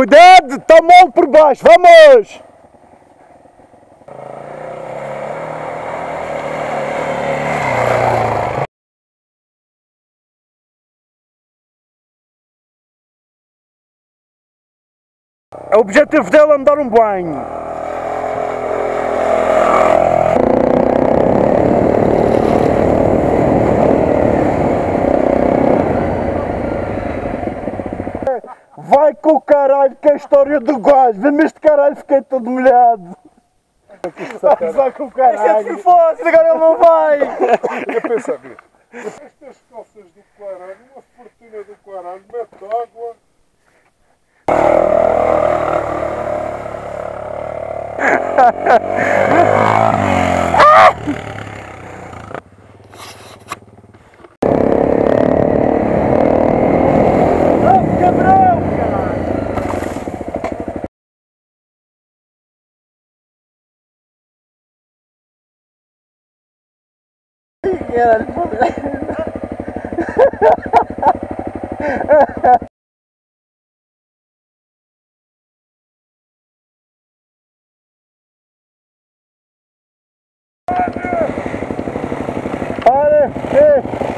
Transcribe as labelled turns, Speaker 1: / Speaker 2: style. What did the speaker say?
Speaker 1: Cuidado, está mal por baixo, vamos! O objetivo dele é me dar um banho. Vai com o caralho que é a história do gajo. Vê-me este caralho, fiquei todo molhado. Vai com o caralho. Este é fosse, agora ele não vai.
Speaker 2: Eu penso a ver. Estas calças do caralho, uma fortuna do caralho, mete água.
Speaker 1: Olha,